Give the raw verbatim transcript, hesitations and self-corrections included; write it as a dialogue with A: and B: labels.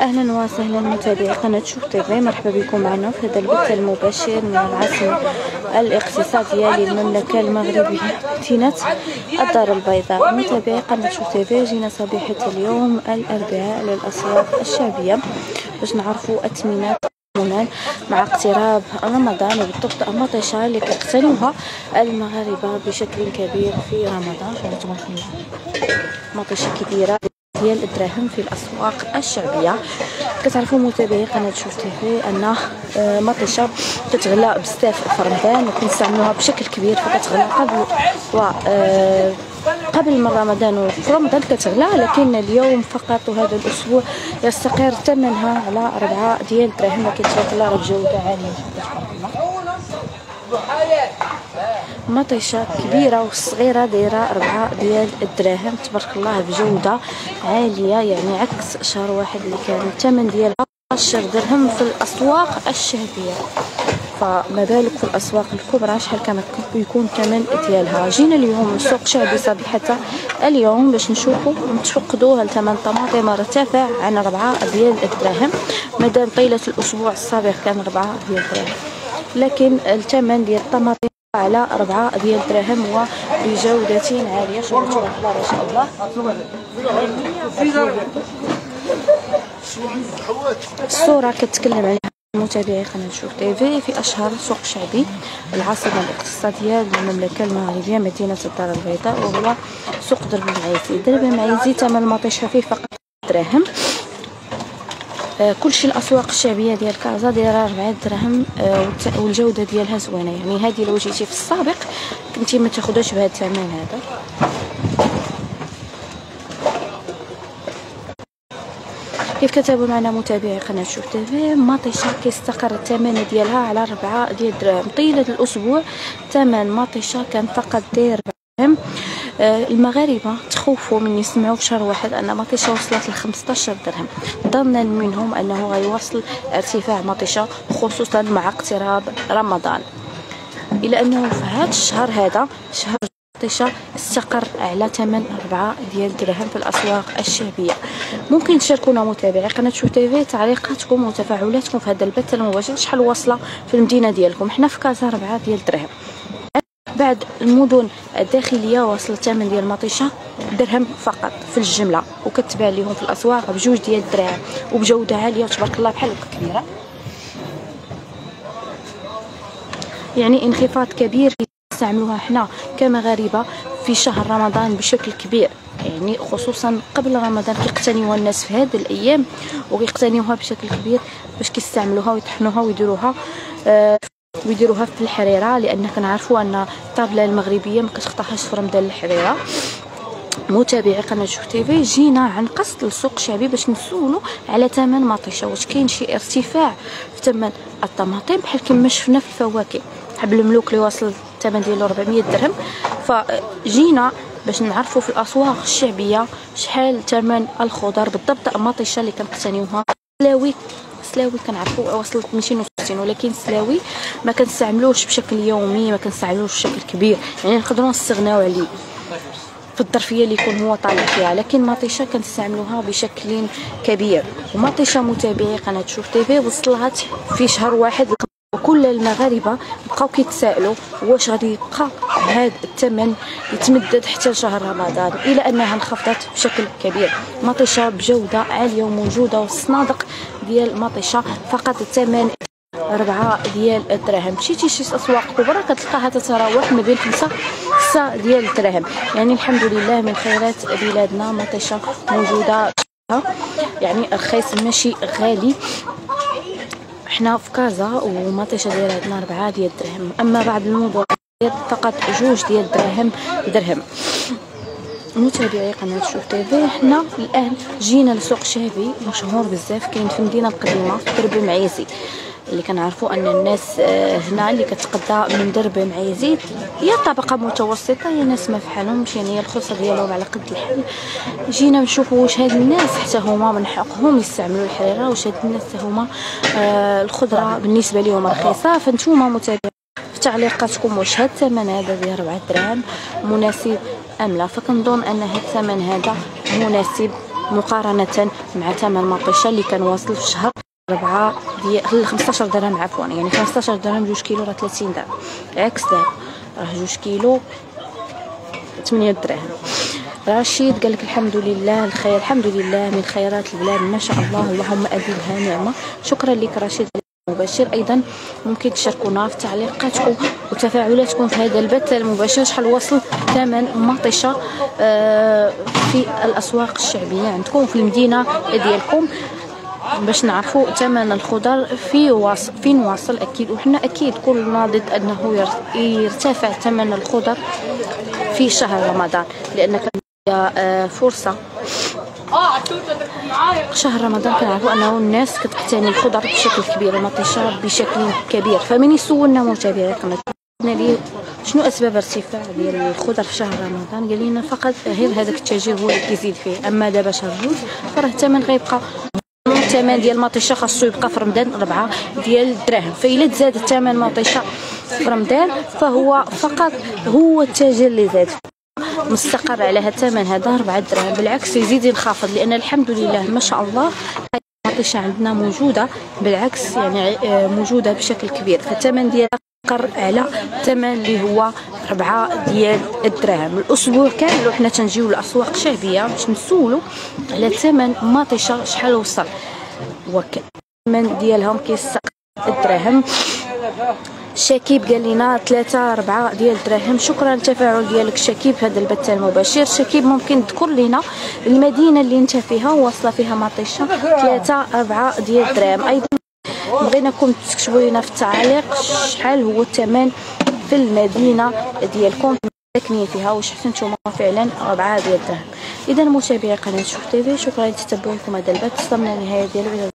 A: اهلا وسهلا متابعي قناه شوف تيفي، مرحبا بكم معنا في هذا البث المباشر من العاصمه الاقتصاديه للمملكه المغربيه مدينه الدار البيضاء. متابعي قناه شوف تيفي، جينا صبيحه اليوم الاربعاء للاسواق الشعبيه باش نعرفوا اثمنه مع اقتراب رمضان، وبالضبط المطيشه اللي كيقتنيوها المغاربه بشكل كبير في رمضان. تبارك الله، مطيشه كبيره ديال الدراهم في الاسواق الشعبيه. كتعرفوا متابعي قناه شوف تيفي ان مطيشه كتغلى بزاف في رمضان وكنستعملوها بشكل كبير، فكتغلى قبل و قبل من رمضان وفي رمضان كتغلى، لكن اليوم فقط وهذا الاسبوع يستقر ثمنها على أربعة ديال الدراهم، لكن تبارك الله بجوده عاليه. مطيشه كبيره والصغيره دايره أربعة ديال الدراهم تبارك الله بجوده عاليه، يعني عكس شهر واحد اللي كان الثمن ديالها عشرة درهم في الاسواق الشعبيه، فما بالك في الاسواق الكبرى شحال كان يكون الثمن ديالها. جينا اليوم لسوق شعبي صبيحه اليوم باش نشوفوا ونتفقدوا هل ثمن الطماطم ارتفع عن أربعة ديال الدراهم، مادام طيله الاسبوع السابق كان أربعة ديال الدراهم، لكن الثمن ديال الطماطم على أربعة ديال الدراهم وبجوده عاليه. شوفوا تبارك الله ما شاء الله. الصوره كتكلم عليها متابعي قناه شوف تيفي في اشهر سوق شعبي العاصمه الاقتصاديه للمملكه المغربيه مدينه الدار البيضاء، وهو سوق درب المعيزي. درب المعيزي ثمن المطيشه فيه فقط دراهم. آه كلشي الاسواق الشعبيه ديال كازا دايره أربعة دراهم، آه والجوده ديالها زوينه، يعني هذه لو جيتي في السابق كنتي ما تاخذوش بهذا الثمن هذا. كيف كتابعوا معنا متابعي قناه شوف تيفي، مطيشه كيستقر الثمن ديالها على أربعة ديال الدراهم. طيله الاسبوع ثمن مطيشه كان فقط داير درهم. آه المغاربه تخوفوا من يسمعوا في شهر واحد ان مطيشه وصلت ل خمسطاش درهم، ظنا منهم انه غيواصل ارتفاع مطيشه خصوصا مع اقتراب رمضان، الى انه في هذا الشهر هذا شهر المطيشه استقر على ثمن أربعة ديال الدراهم في الاسواق الشعبيه. ممكن تشاركونا متابعي قناه شوف تيفي تعليقاتكم وتفاعلاتكم في هذا البث المباشر، شحال واصله في المدينه ديالكم. حنا في كازا أربعة ديال الدراهم، بعد المدن الداخليه واصل الثمن ديال المطيشه درهم فقط في الجمله، وكتباع لهم في الاسواق بجوج ديال الدراهم وبجوده عاليه وتبارك الله بحال هكا كبيره، يعني انخفاض كبير نستعملوها حنا كمغاربه في شهر رمضان بشكل كبير، يعني خصوصا قبل رمضان كيقتنيوها الناس في هذه الايام وكيقتنيوها بشكل كبير باش كيستعملوها ويطحنوها ويديروها آه ويديروها في الحريره، لان كنعرفوا ان الطابله المغربيه ما كتخطاهاش في رمضان الحريره. متابعي قناه شوف تيفي، جينا عن قصد للسوق الشعبي باش نسولوا على ثمن مطيشه، واش كاين شي ارتفاع في ثمن الطماطم بحال كما شفنا في الفواكه. حب الملوك اللي واصل الثمن ديالو أربعمية درهم، فجينا باش نعرفوا في الاسواق الشعبيه شحال ثمن الخضر بالضبط. المطيشه اللي كنقتنيوها سلاوي سلاوي كنعرفوا وصلت مئتين وستين، ولكن سلاوي ما كنستعملوش بشكل يومي، ما كنستعملوش بشكل كبير، يعني نقدروا نستغناو عليه في الظرفيه اللي يكون هو طالع فيها، لكن مطيشه كنستعملوها بشكل كبير. ومطيشه متابعي قناه شوف تيفي وصلت في شهر واحد، وكل المغاربه بقاو كيتسائلوا واش غادي يبقى هذا الثمن يتمدد حتى شهر رمضان، الى انها انخفضت بشكل كبير. مطيشه بجوده عاليه وموجوده، والصنادق ديال المطيشه فقط الثمن أربعة ديال الدراهم. مشيتي شي اسواق كبرى كتلقاها تتراوح ما بين خمسة ستة ديال الدراهم، يعني الحمد لله من خيرات بلادنا مطيشه موجوده، يعني رخيص ماشي غالي. حنا في كازا ومطيشه دايره عندنا أربعة ديال الدراهم، اما بعض المدن فقط جوج ديال الدراهم درهم. متابعي قناه شوف تيفي، حنا الان جينا لسوق شعبي مشهور بزاف كاين في المدينه القديمه في درب المعيزي، اللي كنعرفوا ان الناس هنا اللي كتقضى من درب معيزي هي طبقه متوسطه، هي ناس ما فحالهمش، يعني هي الخصه ديالهم على قد الحال. جينا نشوفوا واش هاد الناس حتى هما من حقهم يستعملوا الحريره، واش هاد الناس هما آه الخضره بالنسبه لهم رخيصه. فانتوما متابعين في تعليقاتكم واش هاد الثمن هذا ديال أربعة دراهم مناسب ام لا، فكنظن ان هاد الثمن هذا مناسب مقارنه مع ثمن مطيشه اللي كان واصل في الشهر ربعة ديال خمسطاش درهم عفوا، يعني خمسطاش درهم جوج كيلو راه ثلاثين درهم، عكس دابا راه جوج كيلو ثمانية دراهم. رشيد قال لك الحمد لله الخير، الحمد لله من خيرات البلاد ما شاء الله، اللهم ازدها نعمه. شكرا لك رشيد المباشر. ايضا ممكن تشاركونا في تعليقاتكم وتفاعلاتكم في هذا البث المباشر. شحال وصل ثمن مطيشه في الاسواق الشعبيه عندكم في المدينه ديالكم، باش نعرفوا ثمن الخضر في واصل فين واصل. اكيد وحنا اكيد كلنا ضد انه يرتفع ثمن الخضر في شهر رمضان، لان كان فرصه شهر رمضان كنعرفوا انه الناس كتقتني الخضر بشكل كبير والمطيشه بشكل كبير. فمن سولنا متابعينا لي شنو اسباب ارتفاع ديال الخضر في شهر رمضان، قال لنا فقط غير هذاك التاجير هو اللي كيزيد فيه، اما دابا شهر جوج فراه الثمن غيبقى الثمن ديال المطيشه خاصو يبقى في رمضان ربعة ديال الدراهم. فإلا تزاد الثمن مطيشه في رمضان فهو فقط هو التاجر اللي زاد مستقر على هذا الثمن هذا أربعة دراهم، بالعكس يزيد ينخفض، لان الحمد لله ما شاء الله المطيشه عندنا موجوده، بالعكس يعني موجوده بشكل كبير. فالثمن ديالها مستقر على الثمن اللي هو أربعة ديال الدراهم. الاسبوع كامل وحنا تنجيو للاسواق الشعبيه باش نسولوا على ثمن مطيشه شحال وصل، والثمن ديالهم كيستقر الدراهم. شكيب قال لنا ثلاثة أربعة ديال الدراهم. شكرا للتفاعل ديالك شكيب في هذا البث المباشر. شكيب ممكن تذكر لنا المدينه اللي انت فيها واصله فيها مطيشه ثلاثة أربعة ديال الدراهم. ايضا بغيناكم تكتبوا لنا في التعليق شحال هو الثمن في المدينه ديالكم ساكنين فيها، واش حتى نتوما فعلا أربعة ديال الدراهم. اذا متابعي قناه شوف تيفي، شكرا لتتبعكم هذا البث. وصلنا للنهايه ديالو.